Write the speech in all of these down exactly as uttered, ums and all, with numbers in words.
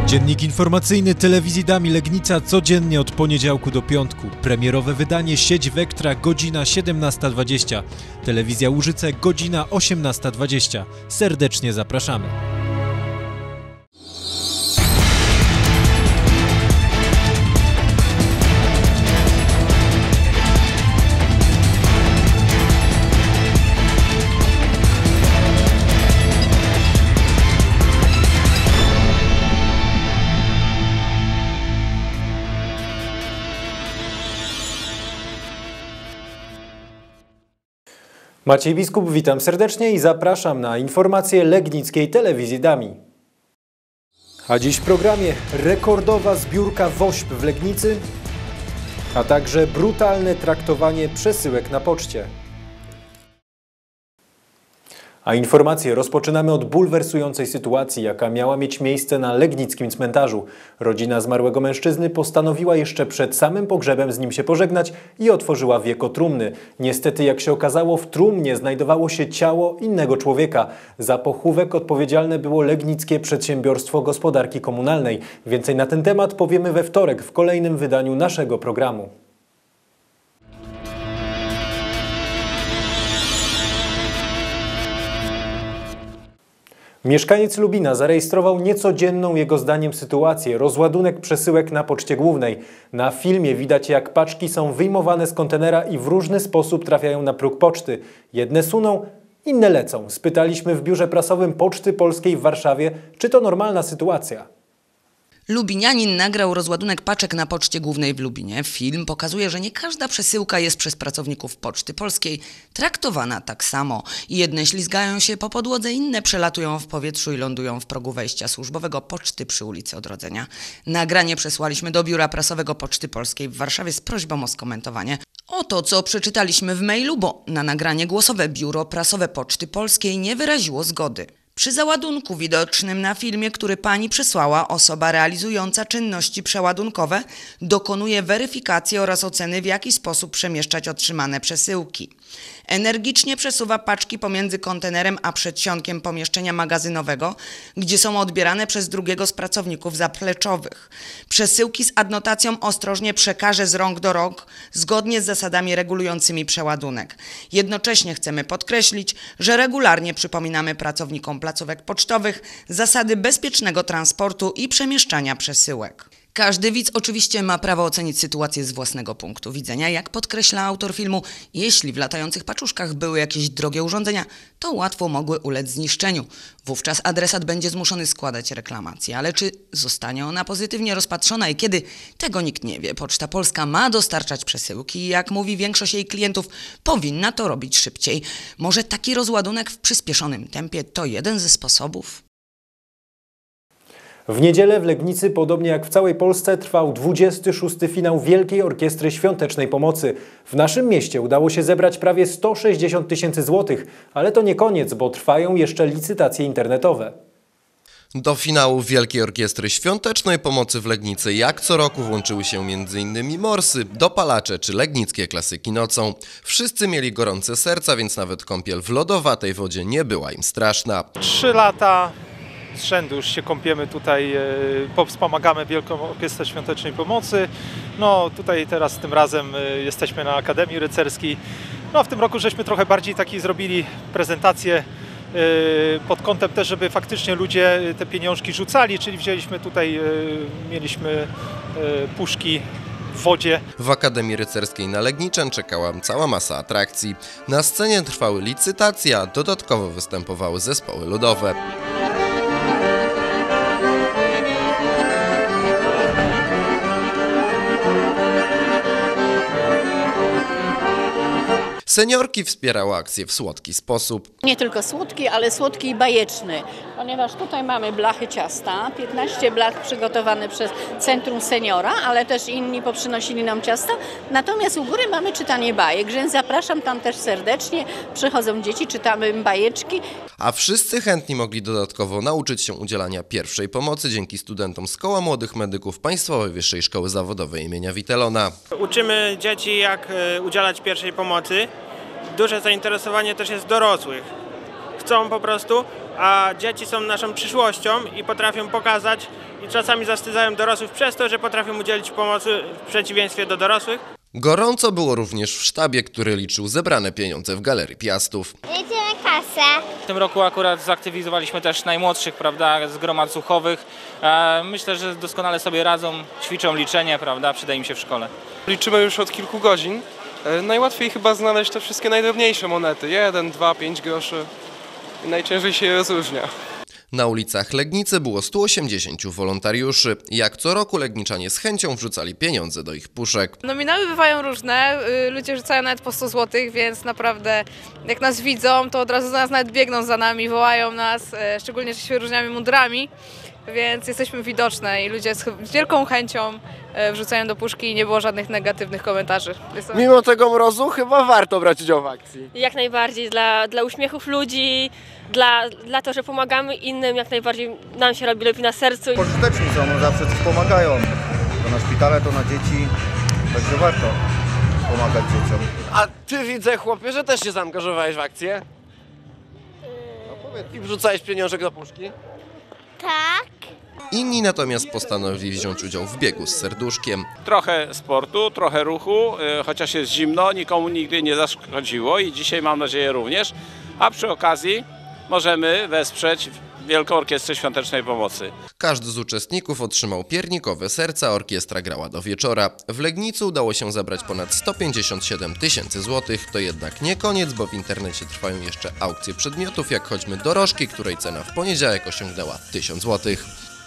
Dziennik informacyjny Telewizji Dami Legnica codziennie od poniedziałku do piątku. Premierowe wydanie Sieć Vectra, godzina siedemnasta dwadzieścia. Telewizja Łużyce, godzina osiemnasta dwadzieścia. Serdecznie zapraszamy. Maciej Biskup, witam serdecznie i zapraszam na informacje Legnickiej Telewizji Dami. A dziś w programie rekordowa zbiórka wośp w Legnicy, a także brutalne traktowanie przesyłek na poczcie. A informacje rozpoczynamy od bulwersującej sytuacji, jaka miała mieć miejsce na legnickim cmentarzu. Rodzina zmarłego mężczyzny postanowiła jeszcze przed samym pogrzebem z nim się pożegnać i otworzyła wieko trumny. Niestety, jak się okazało, w trumnie znajdowało się ciało innego człowieka. Za pochówek odpowiedzialne było Legnickie Przedsiębiorstwo Gospodarki Komunalnej. Więcej na ten temat powiemy we wtorek w kolejnym wydaniu naszego programu. Mieszkaniec Lubina zarejestrował niecodzienną jego zdaniem sytuację, rozładunek przesyłek na poczcie głównej. Na filmie widać, jak paczki są wyjmowane z kontenera i w różny sposób trafiają na próg poczty. Jedne suną, inne lecą. Spytaliśmy w biurze prasowym Poczty Polskiej w Warszawie, czy to normalna sytuacja. Lubinianin nagrał rozładunek paczek na Poczcie Głównej w Lubinie. Film pokazuje, że nie każda przesyłka jest przez pracowników Poczty Polskiej traktowana tak samo. Jedne ślizgają się po podłodze, inne przelatują w powietrzu i lądują w progu wejścia służbowego Poczty przy ulicy Odrodzenia. Nagranie przesłaliśmy do biura prasowego Poczty Polskiej w Warszawie z prośbą o skomentowanie. Oto, co przeczytaliśmy w mailu, bo na nagranie głosowe biuro prasowe Poczty Polskiej nie wyraziło zgody. Przy załadunku widocznym na filmie, który pani przesłała, osoba realizująca czynności przeładunkowe dokonuje weryfikacji oraz oceny, w jaki sposób przemieszczać otrzymane przesyłki. Energicznie przesuwa paczki pomiędzy kontenerem a przedsionkiem pomieszczenia magazynowego, gdzie są odbierane przez drugiego z pracowników zapleczowych. Przesyłki z adnotacją ostrożnie przekaże z rąk do rąk, zgodnie z zasadami regulującymi przeładunek. Jednocześnie chcemy podkreślić, że regularnie przypominamy pracownikom placówek pocztowych zasady bezpiecznego transportu i przemieszczania przesyłek. Każdy widz oczywiście ma prawo ocenić sytuację z własnego punktu widzenia. Jak podkreśla autor filmu, jeśli w latających paczuszkach były jakieś drogie urządzenia, to łatwo mogły ulec zniszczeniu. Wówczas adresat będzie zmuszony składać reklamację. Ale czy zostanie ona pozytywnie rozpatrzona i kiedy? Tego nikt nie wie. Poczta Polska ma dostarczać przesyłki i jak mówi większość jej klientów, powinna to robić szybciej. Może taki rozładunek w przyspieszonym tempie to jeden ze sposobów? W niedzielę w Legnicy, podobnie jak w całej Polsce, trwał dwudziesty szósty finał Wielkiej Orkiestry Świątecznej Pomocy. W naszym mieście udało się zebrać prawie sto sześćdziesiąt tysięcy złotych, ale to nie koniec, bo trwają jeszcze licytacje internetowe. Do finału Wielkiej Orkiestry Świątecznej Pomocy w Legnicy jak co roku włączyły się między innymi Morsy, Dopalacze czy legnickie klasyki nocą. Wszyscy mieli gorące serca, więc nawet kąpiel w lodowatej wodzie nie była im straszna. Trzy lata z rzędu już się kąpiemy tutaj, wspomagamy Wielką Orkiestrę Świątecznej Pomocy. No tutaj teraz tym razem jesteśmy na Akademii Rycerskiej. No w tym roku żeśmy trochę bardziej taki zrobili prezentację pod kątem też, żeby faktycznie ludzie te pieniążki rzucali, czyli wzięliśmy tutaj, mieliśmy puszki w wodzie. W Akademii Rycerskiej na Legniczan czekała cała masa atrakcji. Na scenie trwały licytacje, a dodatkowo występowały zespoły ludowe. Seniorki wspierały akcję w słodki sposób. Nie tylko słodki, ale słodki i bajeczny, ponieważ tutaj mamy blachy ciasta, piętnaście blach przygotowane przez Centrum Seniora, ale też inni poprzynosili nam ciasta. Natomiast u góry mamy czytanie bajek, więc zapraszam tam też serdecznie. Przychodzą dzieci, czytamy bajeczki. A wszyscy chętni mogli dodatkowo nauczyć się udzielania pierwszej pomocy dzięki studentom z Koła Młodych Medyków Państwowej Wyższej Szkoły Zawodowej imienia Witelona. Uczymy dzieci, jak udzielać pierwszej pomocy. Duże zainteresowanie też jest dorosłych. chcą po prostu, a dzieci są naszą przyszłością i potrafią pokazać i czasami zawstydzają dorosłych przez to, że potrafią udzielić pomocy w przeciwieństwie do dorosłych. Gorąco było również w sztabie, który liczył zebrane pieniądze w Galerii Piastów. Jedziemy kasę. W tym roku akurat zaktywizowaliśmy też najmłodszych, prawda, z gromad słuchowych. E, myślę, że doskonale sobie radzą, ćwiczą liczenie, prawda, przyda im się w szkole. Liczymy już od kilku godzin. E, najłatwiej chyba znaleźć te wszystkie najdrobniejsze monety. jeden, dwa, pięć groszy. I najciężej się je rozróżnia. Na ulicach Legnicy było stu osiemdziesięciu wolontariuszy. Jak co roku legniczanie z chęcią wrzucali pieniądze do ich puszek. Nominały bywają różne, ludzie rzucają nawet po sto złotych, więc naprawdę jak nas widzą, to od razu za nas nawet biegną za nami, wołają nas, szczególnie, że się wyróżniamy mundurami, więc jesteśmy widoczne i ludzie z wielką chęcią wrzucają do puszki i nie było żadnych negatywnych komentarzy. To... Mimo tego mrozu chyba warto brać udział w akcji. Jak najbardziej, dla, dla uśmiechów ludzi, dla, dla to, że pomagamy innym, jak najbardziej nam się robi lepiej na sercu. Pożyteczni są, no zawsze coś pomagają. To na szpitale, to na dzieci, także warto pomagać dzieciom. A ty widzę, chłopie, że też się zaangażowałeś w akcję? No powiedz, i wrzucałeś pieniążek do puszki? Tak. Inni natomiast postanowili wziąć udział w biegu z serduszkiem. Trochę sportu, trochę ruchu, chociaż jest zimno, nikomu nigdy nie zaszkodziło i dzisiaj mam nadzieję również. A przy okazji możemy wesprzeć Wielką Orkiestrę Świątecznej Pomocy. Każdy z uczestników otrzymał piernikowe serca, orkiestra grała do wieczora. W Legnicy udało się zabrać ponad sto pięćdziesiąt siedem tysięcy złotych. To jednak nie koniec, bo w internecie trwają jeszcze aukcje przedmiotów, jak choćby dorożki, której cena w poniedziałek osiągnęła tysiąc złotych.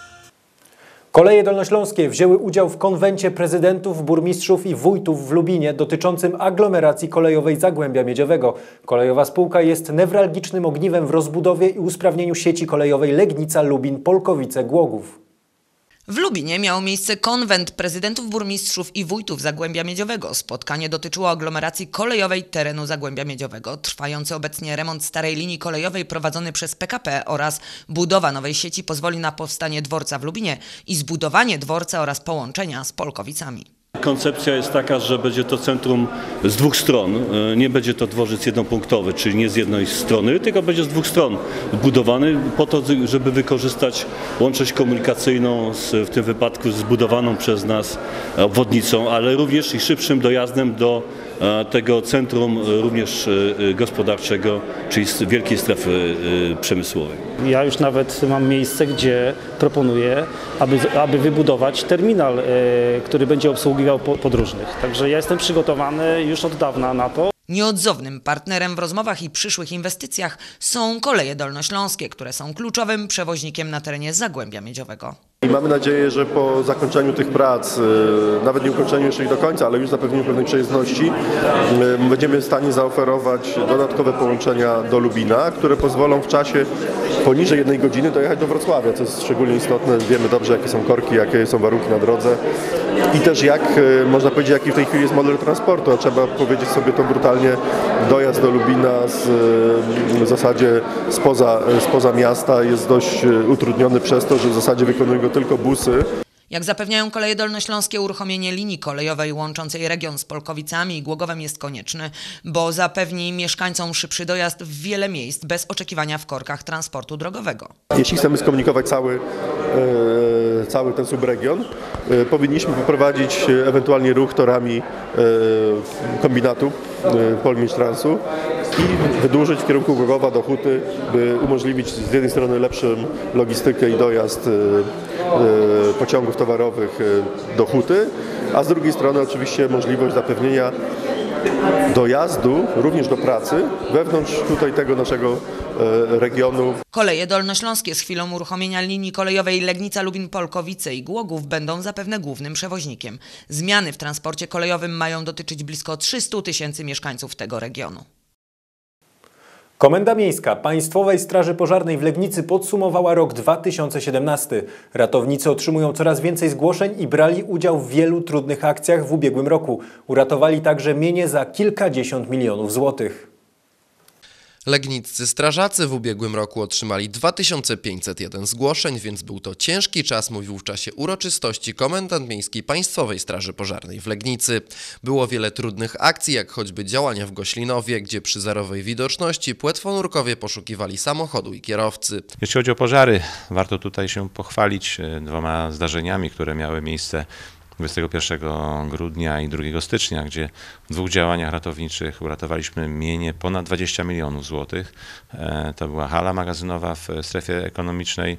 Koleje dolnośląskie wzięły udział w konwencie prezydentów, burmistrzów i wójtów w Lubinie dotyczącym aglomeracji kolejowej Zagłębia Miedziowego. Kolejowa spółka jest newralgicznym ogniwem w rozbudowie i usprawnieniu sieci kolejowej Legnica, Lubin, Polkowice, Głogów. W Lubinie miał miejsce konwent prezydentów, burmistrzów i wójtów Zagłębia Miedziowego. Spotkanie dotyczyło aglomeracji kolejowej terenu Zagłębia Miedziowego. Trwający obecnie remont starej linii kolejowej prowadzony przez P K P oraz budowa nowej sieci pozwoli na powstanie dworca w Lubinie i zbudowanie dworca oraz połączenia z Polkowicami. Koncepcja jest taka, że będzie to centrum z dwóch stron. Nie będzie to dworzec jednopunktowy, czyli nie z jednej strony, tylko będzie z dwóch stron budowany po to, żeby wykorzystać łączność komunikacyjną z, w tym wypadku zbudowaną przez nas obwodnicą, ale również i szybszym dojazdem do tego centrum również gospodarczego, czyli z wielkiej strefy przemysłowej. Ja już nawet mam miejsce, gdzie proponuję, aby, aby wybudować terminal, który będzie obsługiwał podróżnych. Także ja jestem przygotowany już od dawna na to. Nieodzownym partnerem w rozmowach i przyszłych inwestycjach są Koleje Dolnośląskie, które są kluczowym przewoźnikiem na terenie Zagłębia Miedziowego. I mamy nadzieję, że po zakończeniu tych prac, nawet nie ukończeniu jeszcze ich do końca, ale już zapewnieniu pewnej przejezdności, będziemy w stanie zaoferować dodatkowe połączenia do Lubina, które pozwolą w czasie poniżej jednej godziny dojechać do Wrocławia, co jest szczególnie istotne. Wiemy dobrze, jakie są korki, jakie są warunki na drodze i też jak, można powiedzieć, jaki w tej chwili jest model transportu, a trzeba powiedzieć sobie to brutalnie, dojazd do Lubina z, w zasadzie spoza, spoza miasta jest dość utrudniony przez to, że w zasadzie wykonują go tylko busy. Jak zapewniają Koleje Dolnośląskie, uruchomienie linii kolejowej łączącej region z Polkowicami i Głogowem jest konieczne, bo zapewni mieszkańcom szybszy dojazd w wiele miejsc bez oczekiwania w korkach transportu drogowego. Jeśli chcemy skomunikować cały, e, cały ten subregion, e, powinniśmy poprowadzić ewentualnie ruch torami e, kombinatu e, Polmistrtransu i wydłużyć w kierunku Głogowa do Huty, by umożliwić z jednej strony lepszą logistykę i dojazd e, e, pociągów towarowych do Huty, a z drugiej strony oczywiście możliwość zapewnienia dojazdu również do pracy wewnątrz tutaj tego naszego regionu. Koleje Dolnośląskie z chwilą uruchomienia linii kolejowej Legnica, Lubin, Polkowice i Głogów będą zapewne głównym przewoźnikiem. Zmiany w transporcie kolejowym mają dotyczyć blisko trzystu tysięcy mieszkańców tego regionu. Komenda Miejska Państwowej Straży Pożarnej w Legnicy podsumowała rok dwa tysiące siedemnasty. Ratownicy otrzymują coraz więcej zgłoszeń i brali udział w wielu trudnych akcjach w ubiegłym roku. Uratowali także mienie za kilkadziesiąt milionów złotych. Legniccy strażacy w ubiegłym roku otrzymali dwa tysiące pięćset jeden zgłoszeń, więc był to ciężki czas, mówił w czasie uroczystości komendant miejski Państwowej Straży Pożarnej w Legnicy. Było wiele trudnych akcji, jak choćby działania w Goślinowie, gdzie przy zerowej widoczności płetwonurkowie poszukiwali samochodu i kierowcy. Jeśli chodzi o pożary, warto tutaj się pochwalić dwoma zdarzeniami, które miały miejsce dwudziestego pierwszego grudnia i drugiego stycznia, gdzie w dwóch działaniach ratowniczych uratowaliśmy mienie ponad dwadzieścia milionów złotych. To była hala magazynowa w strefie ekonomicznej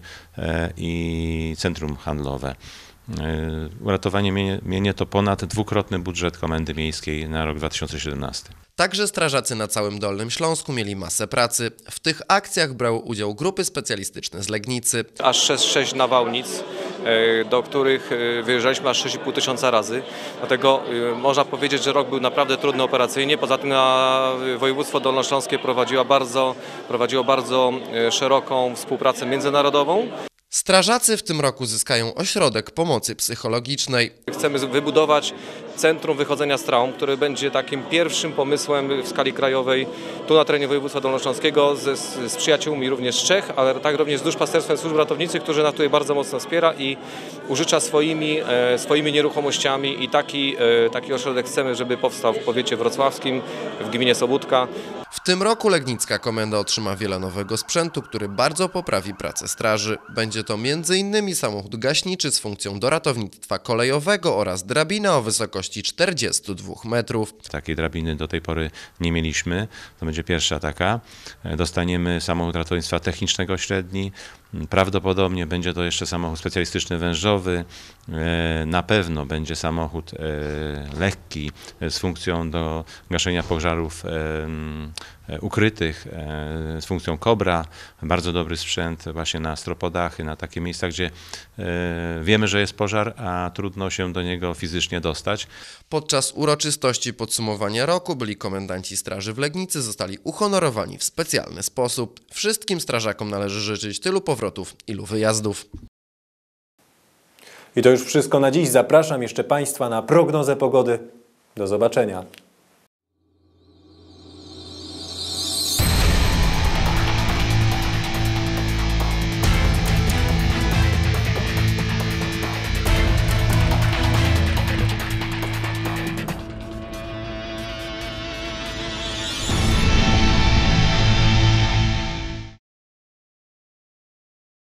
i centrum handlowe. Uratowanie mienie, mienie to ponad dwukrotny budżet Komendy Miejskiej na rok dwa tysiące siedemnasty. Także strażacy na całym Dolnym Śląsku mieli masę pracy. W tych akcjach brały udział grupy specjalistyczne z Legnicy. Aż sześć, sześć nawałnic, do których wyjeżdżaliśmy aż sześć i pół tysiąca razy. Dlatego można powiedzieć, że rok był naprawdę trudny operacyjnie. Poza tym na województwo dolnośląskie prowadziło bardzo, prowadziło bardzo szeroką współpracę międzynarodową. Strażacy w tym roku zyskają ośrodek pomocy psychologicznej. Chcemy wybudować Centrum Wychodzenia z Traum, które będzie takim pierwszym pomysłem w skali krajowej tu na terenie województwa dolnośląskiego z, z przyjaciółmi również z Czech, ale tak również z duszpasterstwem służb ratowniczych, którzy nas tutaj bardzo mocno wspiera i użycza swoimi, e, swoimi nieruchomościami i taki, e, taki ośrodek chcemy, żeby powstał w powiecie wrocławskim, w gminie Sobótka. W tym roku legnicka komenda otrzyma wiele nowego sprzętu, który bardzo poprawi pracę straży. Będzie to między innymi samochód gaśniczy z funkcją do ratownictwa kolejowego oraz drabina o wysokości czterdziestu dwóch metrów. Takiej drabiny do tej pory nie mieliśmy. To będzie pierwsza taka. Dostaniemy samochód ratownictwa technicznego średni. Prawdopodobnie będzie to jeszcze samochód specjalistyczny wężowy. Na pewno będzie samochód lekki z funkcją do gaszenia pożarów ukrytych, z funkcją Kobra. Bardzo dobry sprzęt właśnie na stropodachy, na takie miejsca, gdzie wiemy, że jest pożar, a trudno się do niego fizycznie dostać. Podczas uroczystości podsumowania roku byli komendanci straży w Legnicy zostali uhonorowani w specjalny sposób. Wszystkim strażakom należy życzyć tylu powrotów, ilu wyjazdów. I to już wszystko na dziś. Zapraszam jeszcze Państwa na prognozę pogody. Do zobaczenia.